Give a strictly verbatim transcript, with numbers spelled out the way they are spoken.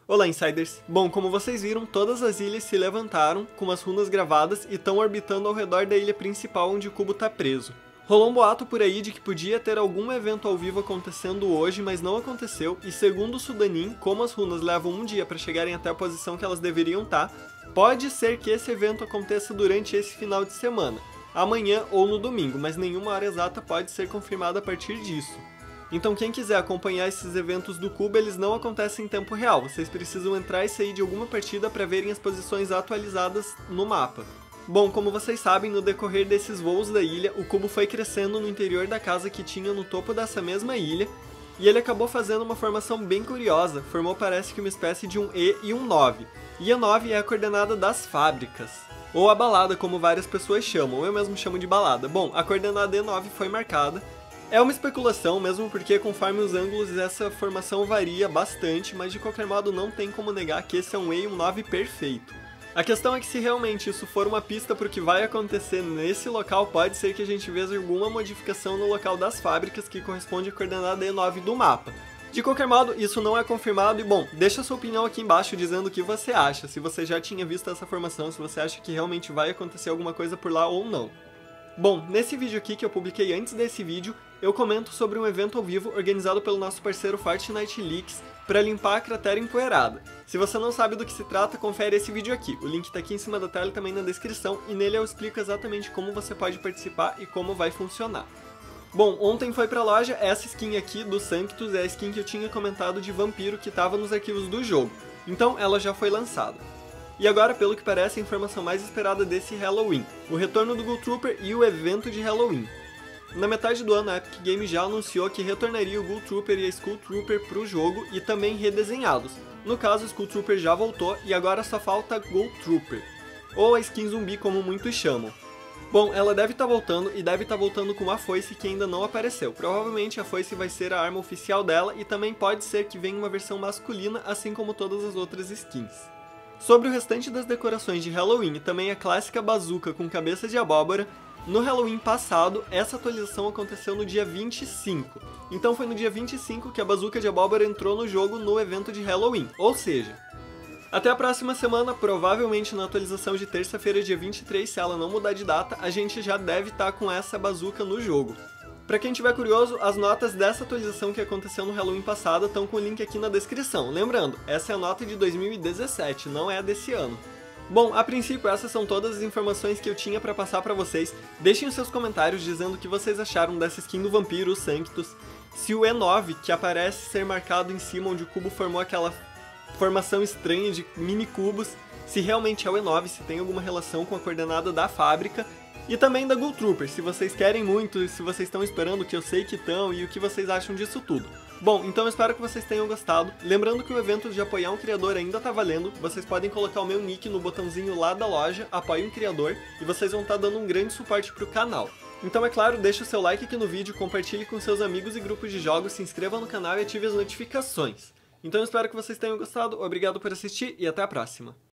Olá, Insiders! Bom, como vocês viram, todas as ilhas se levantaram com as runas gravadas e estão orbitando ao redor da ilha principal onde o cubo está preso. Rolou um boato por aí de que podia ter algum evento ao vivo acontecendo hoje, mas não aconteceu, e segundo o Sudanin, como as runas levam um dia para chegarem até a posição que elas deveriam estar, pode ser que esse evento aconteça durante esse final de semana, amanhã ou no domingo, mas nenhuma hora exata pode ser confirmada a partir disso. Então quem quiser acompanhar esses eventos do cubo, eles não acontecem em tempo real, vocês precisam entrar e sair de alguma partida para verem as posições atualizadas no mapa. Bom, como vocês sabem, no decorrer desses voos da ilha, o cubo foi crescendo no interior da casa que tinha no topo dessa mesma ilha, e ele acabou fazendo uma formação bem curiosa, formou parece que uma espécie de um E e um nove, e a nove é a coordenada das fábricas, ou a balada como várias pessoas chamam, eu mesmo chamo de balada. Bom, a coordenada E nove foi marcada. É uma especulação, mesmo porque conforme os ângulos essa formação varia bastante, mas de qualquer modo não tem como negar que esse é um E e um nove perfeito. A questão é que se realmente isso for uma pista para o que vai acontecer nesse local, pode ser que a gente veja alguma modificação no local das fábricas que corresponde à coordenada E nove do mapa. De qualquer modo, isso não é confirmado e bom, deixa sua opinião aqui embaixo dizendo o que você acha, se você já tinha visto essa formação, se você acha que realmente vai acontecer alguma coisa por lá ou não. Bom, nesse vídeo aqui que eu publiquei antes desse vídeo, eu comento sobre um evento ao vivo organizado pelo nosso parceiro Fortnite Leaks para limpar a cratera empoeirada. Se você não sabe do que se trata, confere esse vídeo aqui, o link está aqui em cima da tela e também na descrição, e nele eu explico exatamente como você pode participar e como vai funcionar. Bom, ontem foi pra loja essa skin aqui do Sanctus, é a skin que eu tinha comentado de vampiro que estava nos arquivos do jogo, então ela já foi lançada. E agora, pelo que parece, a informação mais esperada desse Halloween, o retorno do Ghoul Trooper e o evento de Halloween. Na metade do ano, a Epic Games já anunciou que retornaria o Ghoul Trooper e a Skull Trooper para o jogo e também redesenhados. No caso, o Skull Trooper já voltou e agora só falta Ghoul Trooper, ou a skin zumbi como muitos chamam. Bom, ela deve estar tá voltando e deve estar tá voltando com uma foice que ainda não apareceu. Provavelmente a foice vai ser a arma oficial dela e também pode ser que venha uma versão masculina, assim como todas as outras skins. Sobre o restante das decorações de Halloween e também a clássica bazuca com cabeça de abóbora, no Halloween passado, essa atualização aconteceu no dia vinte e cinco. Então foi no dia vinte e cinco que a bazuca de abóbora entrou no jogo no evento de Halloween, ou seja, até a próxima semana, provavelmente na atualização de terça-feira, dia vinte e três, se ela não mudar de data, a gente já deve estar com essa bazuca no jogo. Pra quem tiver curioso, as notas dessa atualização que aconteceu no Halloween passado estão com o link aqui na descrição. Lembrando, essa é a nota de dois mil e dezessete, não é a desse ano. Bom, a princípio essas são todas as informações que eu tinha pra passar pra vocês. Deixem os seus comentários dizendo o que vocês acharam dessa skin do vampiro, o Sanctus. Se o E nove, que aparece ser marcado em cima onde o cubo formou aquela formação estranha de mini cubos, se realmente é o E nove, se tem alguma relação com a coordenada da fábrica. E também da Ghoul Trooper, se vocês querem muito, se vocês estão esperando, que eu sei que estão, e o que vocês acham disso tudo. Bom, então eu espero que vocês tenham gostado. Lembrando que o evento de apoiar um criador ainda tá valendo, vocês podem colocar o meu nick no botãozinho lá da loja, apoie um criador, e vocês vão estar dando um grande suporte pro canal. Então é claro, deixe o seu like aqui no vídeo, compartilhe com seus amigos e grupos de jogos, se inscreva no canal e ative as notificações. Então eu espero que vocês tenham gostado, obrigado por assistir e até a próxima.